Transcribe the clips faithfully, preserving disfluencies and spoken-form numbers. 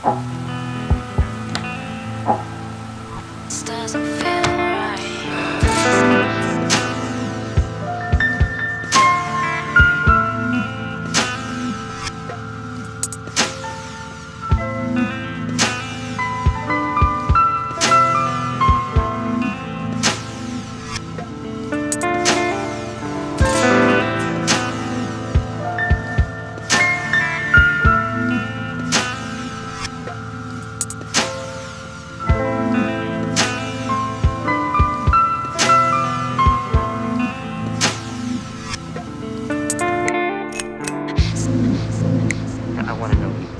This doesn't feel right. I want to know you.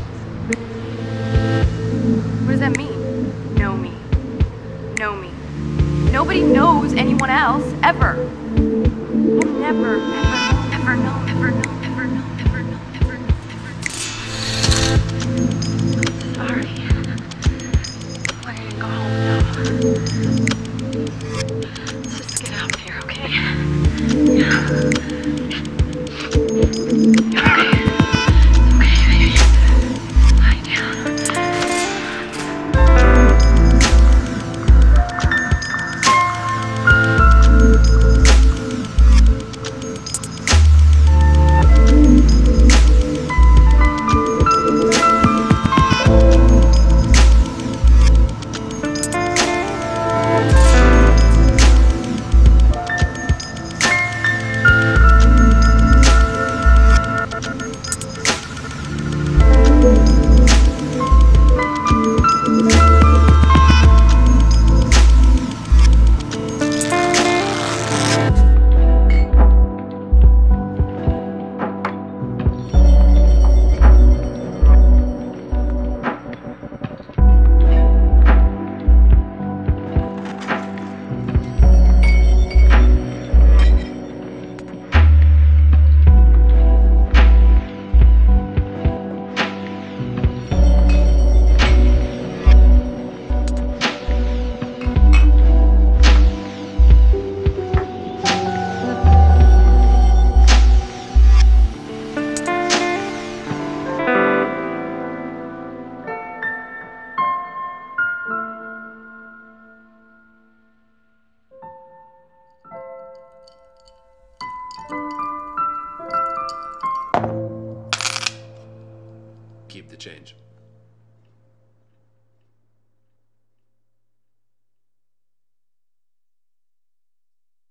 What does that mean? Know me. Know me. Nobody knows anyone else, ever. I'll never, ever, ever know, ever know, ever know, ever know, ever know, ever know. Sorry. I gotta go home now. Let's just get out of here, okay? Yeah. Keep the change.